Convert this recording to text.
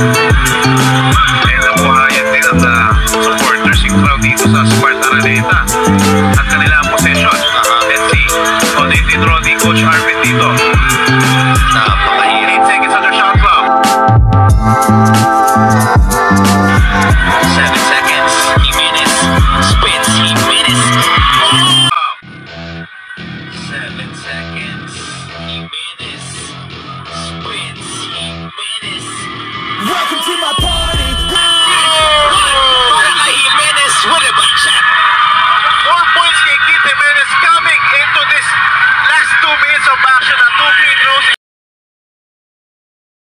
And nabuhayan din ang supporters yung crowd dito sa Smart Araneta at kanilang possession. Let's see how they did draw the Coach Arvin dito. Napaka-18 seconds under shot clock. 7 seconds. Jimenez spins. Jimenez. 7 seconds. Jimenez spins. Jimenez. Welcome to my party. Para kay Jimenez with a back shot. 4 points kay Kyt Jimenez coming into this last 2 minutes of action at 2 free throws